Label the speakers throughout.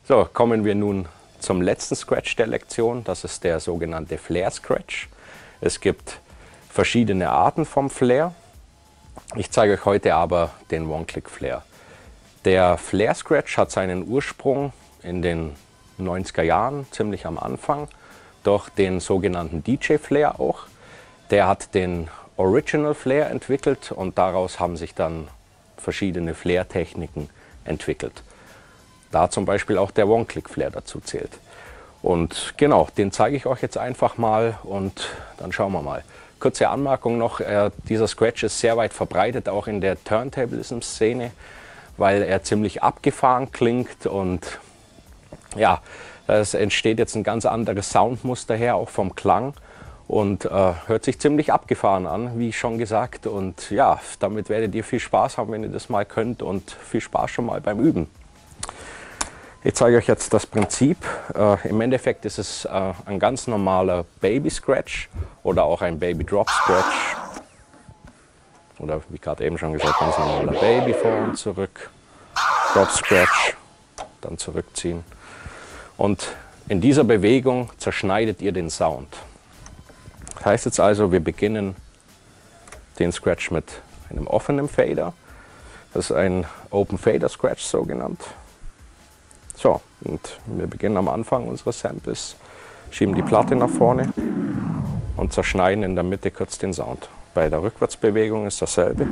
Speaker 1: So, kommen wir nun zum letzten Scratch der Lektion. Das ist der sogenannte Flare Scratch. Es gibt verschiedene Arten vom Flare. Ich zeige euch heute aber den One-Click-Flare. Der Flare Scratch hat seinen Ursprung in den 90er Jahren, ziemlich am Anfang, durch den sogenannten DJ Flare auch. Der hat den Original Flare entwickelt und daraus haben sich dann verschiedene Flare-Techniken entwickelt. Da zum Beispiel auch der One-Click-Flare dazu zählt. Und genau, den zeige ich euch jetzt einfach mal und dann schauen wir mal. Kurze Anmerkung noch, dieser Scratch ist sehr weit verbreitet, auch in der Turntablism-Szene, weil er ziemlich abgefahren klingt und ja, es entsteht jetzt ein ganz anderes Soundmuster her, auch vom Klang und hört sich ziemlich abgefahren an, wie schon gesagt. Und ja, damit werdet ihr viel Spaß haben, wenn ihr das mal könnt und viel Spaß schon mal beim Üben. Ich zeige euch jetzt das Prinzip. Im Endeffekt ist es ein ganz normaler Baby Scratch oder auch ein Baby Drop Scratch. Oder wie gerade eben schon gesagt, ganz normaler Baby vor und zurück. Drop Scratch, dann zurückziehen. Und in dieser Bewegung zerschneidet ihr den Sound. Das heißt jetzt also, wir beginnen den Scratch mit einem offenen Fader. Das ist ein Open Fader Scratch so genannt. So, und wir beginnen am Anfang unseres Samples, schieben die Platte nach vorne und zerschneiden in der Mitte kurz den Sound. Bei der Rückwärtsbewegung ist dasselbe.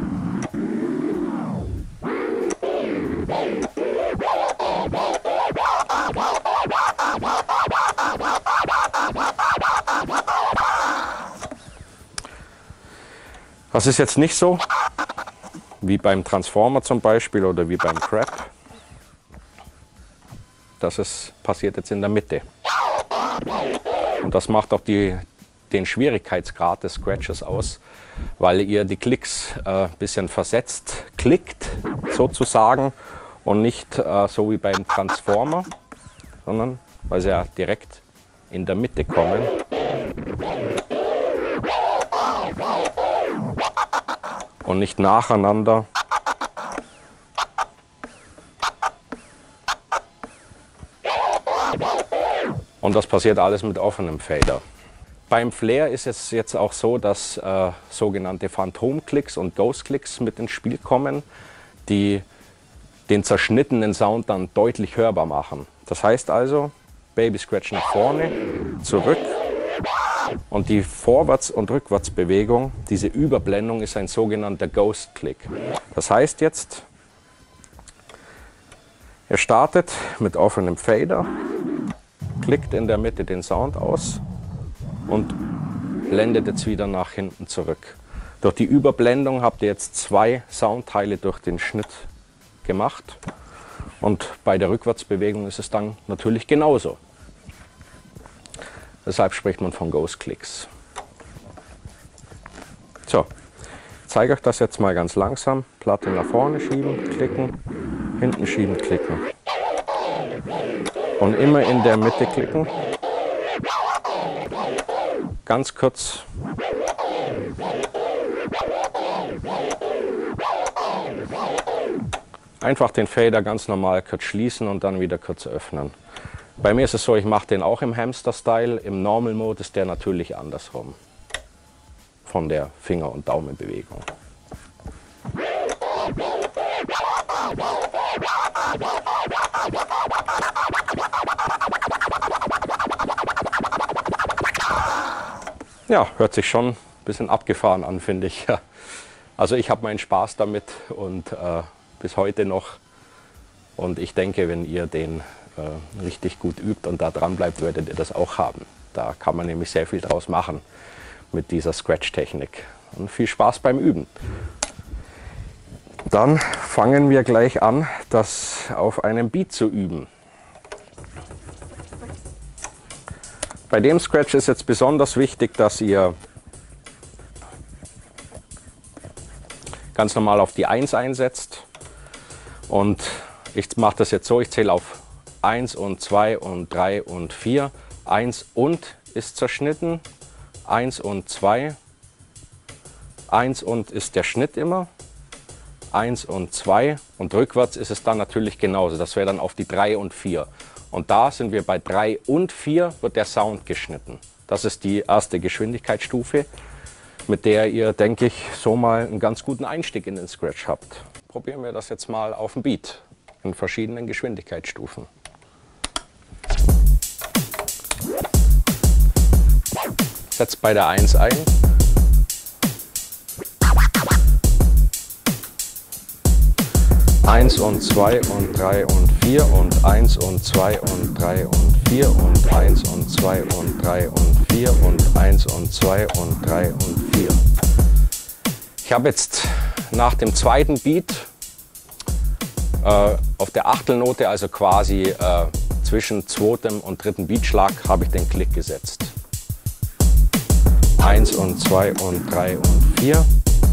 Speaker 1: Das ist jetzt nicht so wie beim Transformer zum Beispiel oder wie beim Crap. Das passiert jetzt in der Mitte. Und das macht auch den Schwierigkeitsgrad des Scratches aus, weil ihr die Klicks ein bisschen versetzt klickt, sozusagen, und nicht so wie beim Transformer, sondern weil sie ja direkt in der Mitte kommen. Und nicht nacheinander. Und das passiert alles mit offenem Fader. Beim Flare ist es jetzt auch so, dass sogenannte Phantom-Clicks und Ghost-Clicks mit ins Spiel kommen, die den zerschnittenen Sound dann deutlich hörbar machen. Das heißt also, Baby Scratch nach vorne, zurück und die Vorwärts- und Rückwärtsbewegung, diese Überblendung ist ein sogenannter Ghost-Click. Das heißt jetzt, ihr startet mit offenem Fader, klickt in der Mitte den Sound aus und blendet jetzt wieder nach hinten zurück. Durch die Überblendung habt ihr jetzt zwei Soundteile durch den Schnitt gemacht und bei der Rückwärtsbewegung ist es dann natürlich genauso. Deshalb spricht man von Ghost Clicks. So, ich zeige euch das jetzt mal ganz langsam. Platte nach vorne schieben, klicken, hinten schieben, klicken. Und immer in der Mitte klicken. Ganz kurz. Einfach den Fader ganz normal kurz schließen und dann wieder kurz öffnen. Bei mir ist es so, ich mache den auch im Hamster-Style. Im Normal-Mode ist der natürlich andersrum. Von der Finger- und Daumenbewegung. Ja, hört sich schon ein bisschen abgefahren an, finde ich. Also ich habe meinen Spaß damit und bis heute noch. Und ich denke, wenn ihr den richtig gut übt und da dran bleibt, werdet ihr das auch haben. Da kann man nämlich sehr viel draus machen mit dieser Scratch-Technik. Und viel Spaß beim Üben. Dann fangen wir gleich an, das auf einem Beat zu üben. Bei dem Scratch ist jetzt besonders wichtig, dass ihr ganz normal auf die 1 einsetzt. Und ich mache das jetzt so, ich zähle auf 1 und 2 und 3 und 4. 1 und ist zerschnitten, 1 und 2, 1 und ist der Schnitt immer, 1 und 2 und rückwärts ist es dann natürlich genauso. Das wäre dann auf die 3 und 4. Und da sind wir bei 3 und 4 wird der Sound geschnitten. Das ist die erste Geschwindigkeitsstufe, mit der ihr, denke ich, so mal einen ganz guten Einstieg in den Scratch habt. Probieren wir das jetzt mal auf dem Beat in verschiedenen Geschwindigkeitsstufen. Setzt bei der 1 ein. Eins und 2 und 3 und 4 und 1 und 2 und 3 und 4 und 1 und 2 und 3 und 4 und 1 und 2 und 3 und 4. Ich habe jetzt nach dem zweiten Beat auf der Achtelnote, also quasi zwischen zweitem und dritten Beatschlag, habe ich den Klick gesetzt. 1 und 2 und 3 und 4.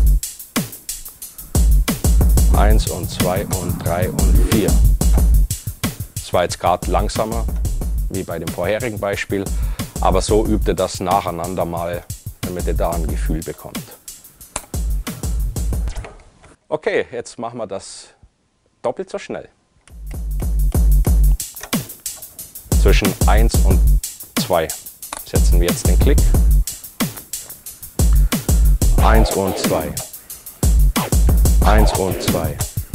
Speaker 1: 1 und 2 und 3 und 4. Das war jetzt gerade langsamer, wie bei dem vorherigen Beispiel, aber so übt ihr das nacheinander mal, damit ihr da ein Gefühl bekommt. Okay, jetzt machen wir das doppelt so schnell. Zwischen 1 und 2 setzen wir jetzt den Klick. 1 und 2. 1 und 2.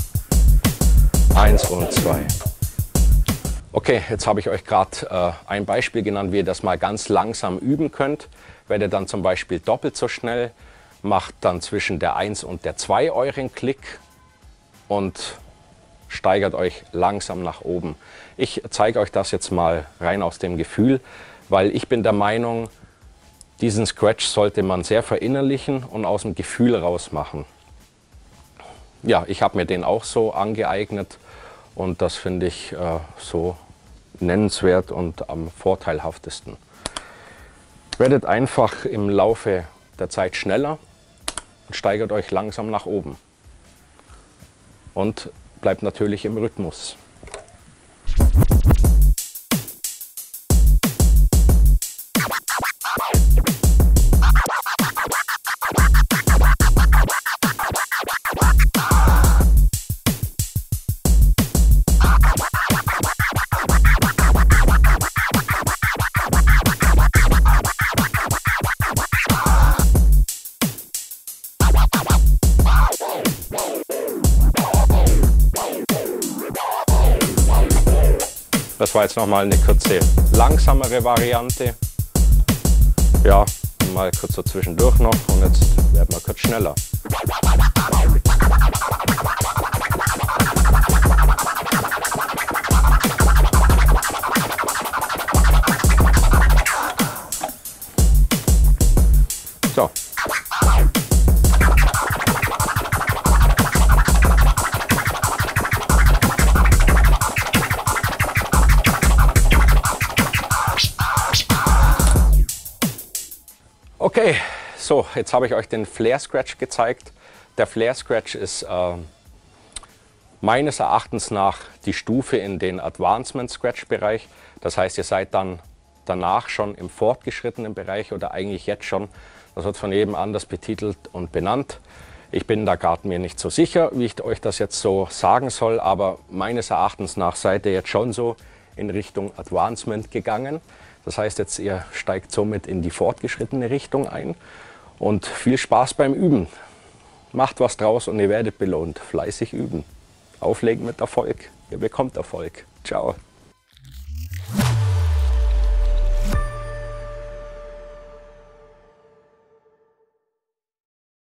Speaker 1: 1 und 2. Okay, jetzt habe ich euch gerade ein Beispiel genannt, wie ihr das mal ganz langsam üben könnt. Wenn ihr dann zum Beispiel doppelt so schnell macht, dann zwischen der 1 und der 2 euren Klick und steigert euch langsam nach oben. Ich zeige euch das jetzt mal rein aus dem Gefühl, weil ich bin der Meinung, diesen Scratch sollte man sehr verinnerlichen und aus dem Gefühl raus machen. Ja, ich habe mir den auch so angeeignet und das finde ich so nennenswert und am vorteilhaftesten. Werdet einfach im Laufe der Zeit schneller und steigert euch langsam nach oben. Und bleibt natürlich im Rhythmus. Das war jetzt nochmal eine kurze, langsamere Variante. Ja, mal kurz so zwischendurch noch und jetzt werden wir kurz schneller. So. Okay, so jetzt habe ich euch den Flare Scratch gezeigt. Der Flare Scratch ist meines Erachtens nach die Stufe in den Advancement Scratch Bereich. Das heißt, ihr seid dann danach schon im fortgeschrittenen Bereich oder eigentlich jetzt schon. Das wird von jedem anders betitelt und benannt. Ich bin da gerade mir nicht so sicher, wie ich euch das jetzt so sagen soll, aber meines Erachtens nach seid ihr jetzt schon so in Richtung Advancement gegangen. Das heißt jetzt, ihr steigt somit in die fortgeschrittene Richtung ein und viel Spaß beim Üben. Macht was draus und ihr werdet belohnt. Fleißig üben. Auflegen mit Erfolg. Ihr bekommt Erfolg. Ciao.